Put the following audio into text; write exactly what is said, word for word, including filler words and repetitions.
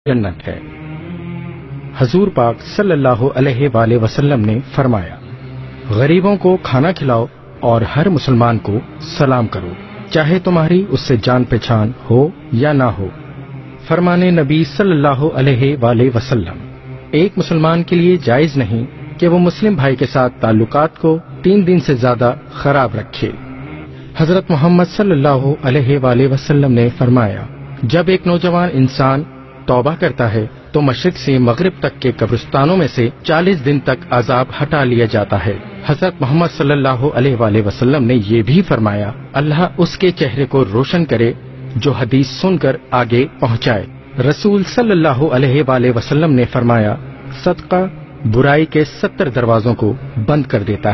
जन्नत है। हजूर पाक सल्लल्लाहु अलैहि वसल्लम ने फरमाया, गरीबों को खाना खिलाओ और हर मुसलमान को सलाम करो, चाहे तुम्हारी उससे जान पहचान हो या ना हो। फरमाने नबी सल्लल्लाहु अलैहि वसल्लम, एक मुसलमान के लिए जायज नहीं कि वो मुस्लिम भाई के साथ ताल्लुकात को तीन दिन से ज्यादा खराब रखे। हजरत मोहम्मद सल्लल्लाहु अलैहि वसल्लम ने फरमाया, जब एक नौजवान इंसान तौबा करता है तो मशरिक से मगरिब तक के कब्रिस्तानों में से चालीस दिन तक अजाब हटा लिया जाता है। हजरत मोहम्मद सल्लल्लाहु अलैहि वसल्लम ने ये भी फरमाया, अल्लाह उसके चेहरे को रोशन करे जो हदीस सुनकर आगे पहुंचाए। रसूल सल्लल्लाहु अलैहि वसल्लम ने फरमाया, सदका बुराई के सत्तर दरवाजों को बंद कर देता है।